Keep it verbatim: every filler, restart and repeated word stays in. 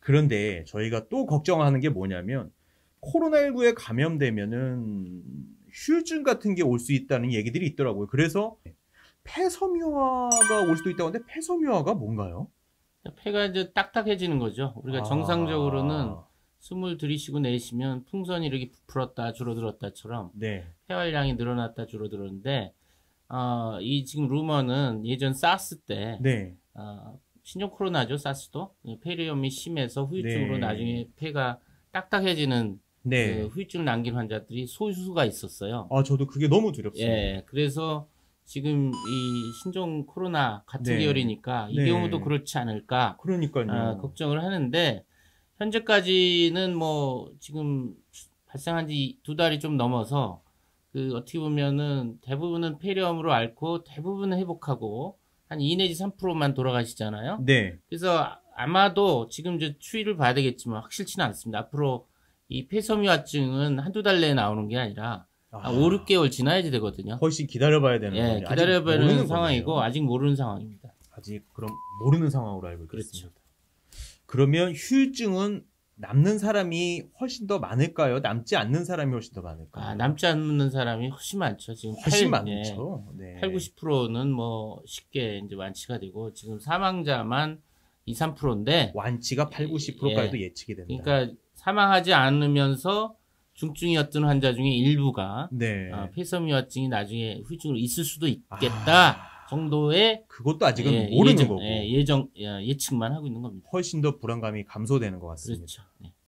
그런데 저희가 또 걱정하는 게 뭐냐면 코로나십구에 감염되면은 후유증 같은 게 올 수 있다는 얘기들이 있더라고요. 그래서 폐섬유화가 올 수도 있다고 하는데 폐섬유화가 뭔가요? 폐가 이제 딱딱해지는 거죠. 우리가 정상적으로는 아, 숨을 들이쉬고 내쉬면 풍선이 이렇게 부풀었다 줄어들었다처럼 네, 폐활량이 늘어났다 줄어들었는데, 어, 이 지금 루머는 예전 사스 때, 네, 어, 신종 코로나죠, 사스도. 폐렴이 심해서 후유증으로 네, 나중에 폐가 딱딱해지는 그 네. 후유증 남긴 환자들이 소수가 있었어요. 아, 저도 그게 너무 두렵습니다. 예, 그래서 지금 이 신종 코로나 같은 네, 계열이니까 이 경우도 네. 그렇지 않을까, 아, 그러니까요. 걱정을 하는데, 현재까지는 뭐 지금 발생한 지 두 달이 좀 넘어서 그 어떻게 보면은 대부분은 폐렴으로 앓고 대부분은 회복하고 한 이 내지 삼 퍼센트만 돌아가시잖아요. 네. 그래서 아마도 지금 이제 추이를 봐야 되겠지만 확실치는 않습니다. 앞으로 이 폐섬유화증은 한두 달 내에 나오는 게 아니라 한 오, 아, 육 개월 지나야지 되거든요. 훨씬 기다려봐야 되는 예, 거네요. 아직 기다려봐야 모르는 하는 상황이고 거네요. 아직 모르는 상황입니다. 아직 그럼 모르는 상황으로 알고 그렇죠. 있겠습니다. 그러면 후유증은 남는 사람이 훨씬 더 많을까요? 남지 않는 사람이 훨씬 더 많을까요? 아, 남지 않는 사람이 훨씬 많죠. 지금 훨씬 팔, 예, 많죠. 네. 팔, 구십 퍼센트는 뭐 쉽게 이제 완치가 되고 지금 사망자만 이, 삼 퍼센트인데 완치가 팔, 구십 퍼센트까지도 예, 예측이 된다. 그러니까 사망하지 않으면서 중증이었던 환자 중에 일부가 네. 어, 폐섬유화증이 나중에 후유증으로 있을 수도 있겠다 아, 정도의 그것도 아직은 예, 모르는 예정, 거고 예, 예정 예, 예측만 하고 있는 겁니다. 훨씬 더 불안감이 감소되는 것 같습니다. 그렇죠. 예.